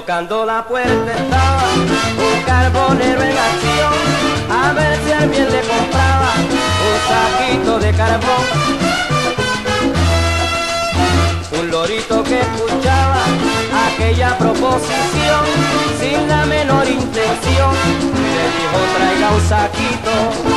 Tocando la puerta estaba un carbonero en acción, a ver si alguien le compraba un saquito de carbón. Un lorito que escuchaba aquella proposición sin la menor intención le dijo: traiga un saquito